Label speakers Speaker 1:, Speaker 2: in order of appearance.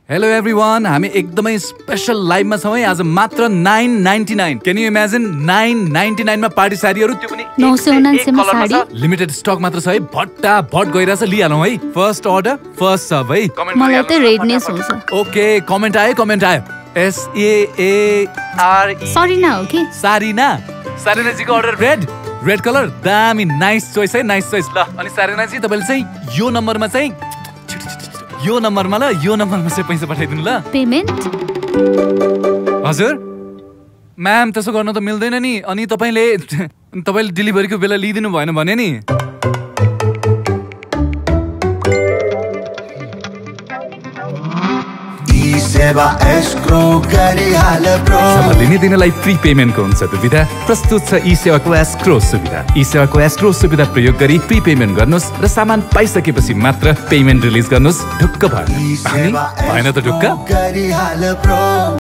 Speaker 1: Hello everyone, हामी एकदमै special लाइभमा छौँ है। आज मात्र 999। क्यान यु इमेजिन 999 मा पार्टी साडीहरु, त्यो पनि
Speaker 2: 999 मा साडी।
Speaker 1: लिमिटेड स्टक मात्र छ है। भट्टा भट गइराछ, लिहालौं है। फर्स्ट अर्डर फर्स्ट सर्भ है।
Speaker 2: मलाई त रेडनेस हुन्छ।
Speaker 1: ओके, कमेन्ट आयो। SAARE
Speaker 2: सरिना हो कि?
Speaker 1: सारिना जीको अर्डर रेड कलर, दामी, नाइस चोइस है, नाइस चोइस। ल अनि सारिना जी, तपाईले चाहिँ यो नम्बरमा चाहिँ चाहिँ पैसा पठाइदिनु ल।
Speaker 2: पेमेन्ट?
Speaker 1: हजुर म्याम, त्यसो गर्न त मिल्दैन नि। अनि तपाईले डेलिभरीको बेला लिइदिनु भएन भने नि।
Speaker 3: eSewa eScrow गरिहाल ब्रो।
Speaker 1: लिने दिनलाई प्री पेमेन्टको हुन्छ दुविधा। प्रस्तुत छ eSewaको eScrow सुविधा। eSewaको eScrow सुविधा प्रयोग गरी प्री पेमेन्ट गर्नुस् र सामान पाइसकेपछि मात्र पेमेन्ट रिलिज गर्नुस्। ढुक्क भयो। भएन त ढुक्क।